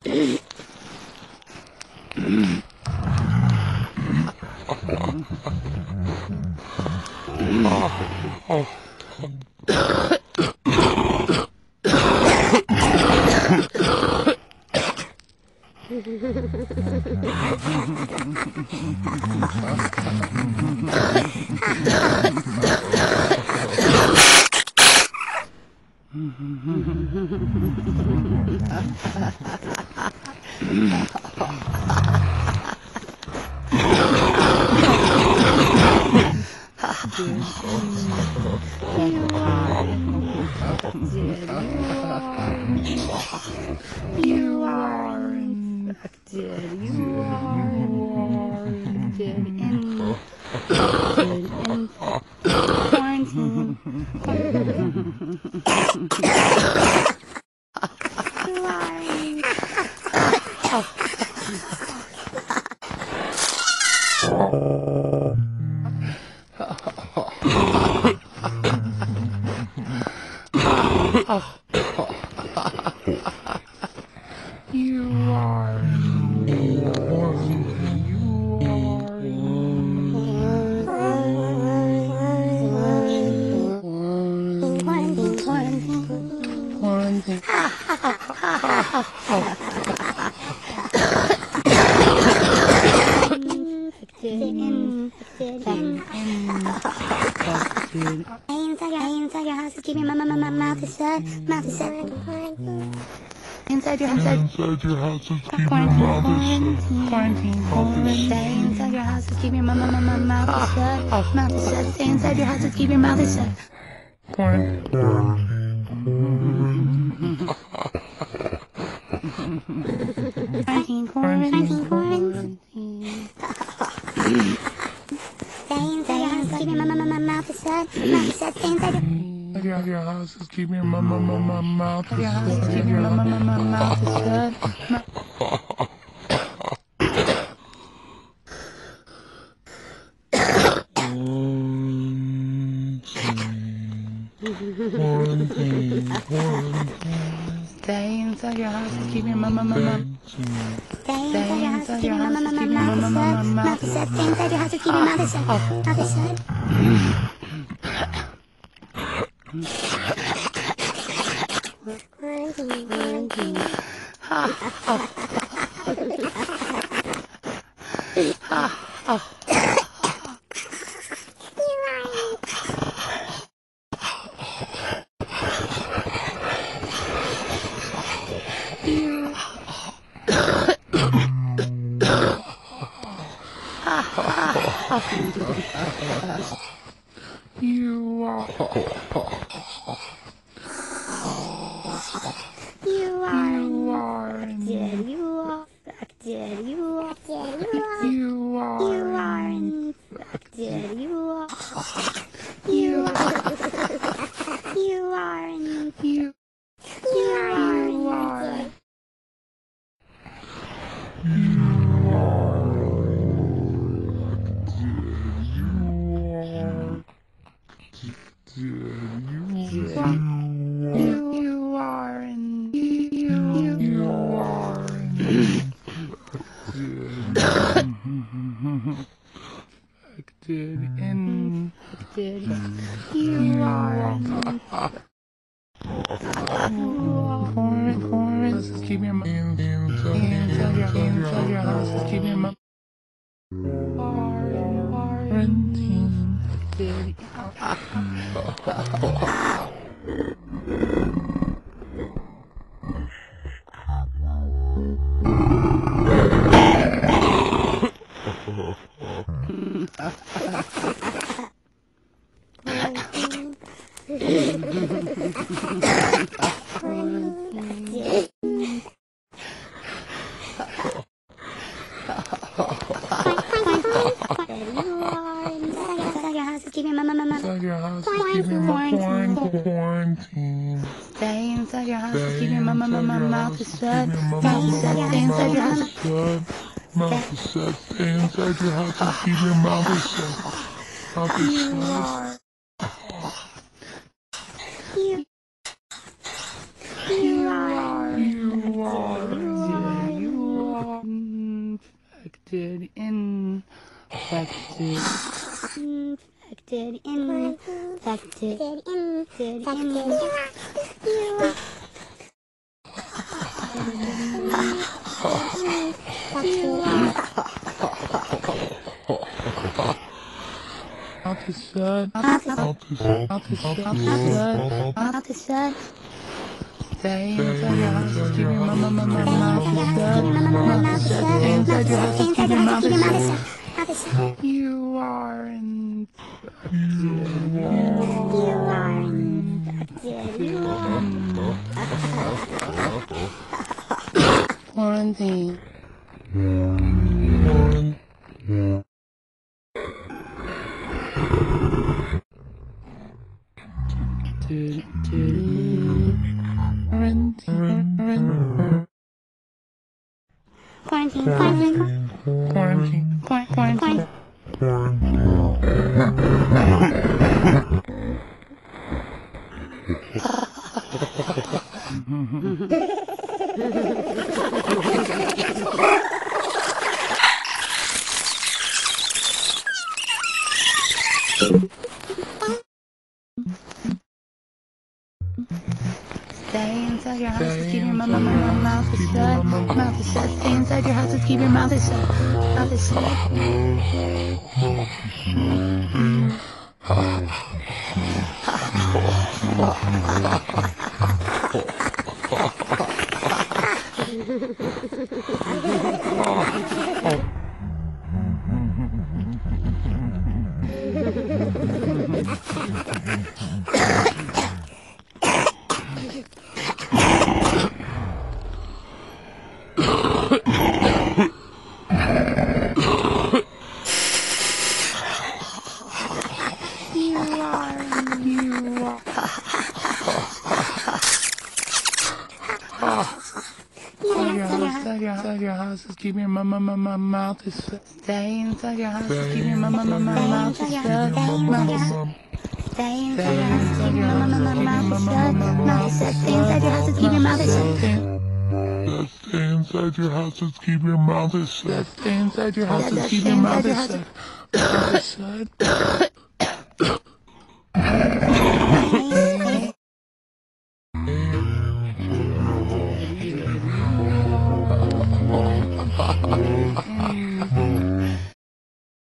You are infected. You are infected in quarantine. You inside your house, keep your mouth is shut. Mouth is shut. Inside your house, keep your mouth is shut. Stay inside your house, keep your mouth is shut. Mouth is shut. Stay inside your house, keep your mouth is shut. Quarantine. Stay inside your house, keep your mouth is shut. Mouth is shut. Stay inside your house, keep your mouth is shut. Keep your mouth is shut. Stay inside your house and keep your Stay inside your house and keep your mouth is shut. Stay inside your house and keep your mouth is shut. Mouth is shut. You are infected. You are infected. You are infected. You are infected. Keep your mind inside your house. Keep your mind. Quarantine. Stay inside your house. Keep your mouth is shut. Stay inside your house. Mouth is shut. Stay inside your house. Keep your mouth is shut. Mouth is shut. You are. infected, infected. Infected, infected, infected. Mouth is shut. Mouth is shut. Stay inside your house. Keep your mouth is shut. Mouth is shut. Stay inside your house. Keep your mouth is shut. You are quarantine. Quarantine. Stay inside your house. Keep your mouth is shut. Mouth is shut. Stay inside your house. Keep your mouth is shut. Mouth is shut. Inside your house. Keep your mouth is shut. Stay inside your house. Keep your mouth is shut. Mouth is shut. Stay inside your house. Keep your mouth is shut. Mouth is shut. Stay inside your house. Keep your mouth is shut. Stay inside your house. Keep your mouth is shut. Stay inside your house. Keep your mouth is shut. Mouth is shut.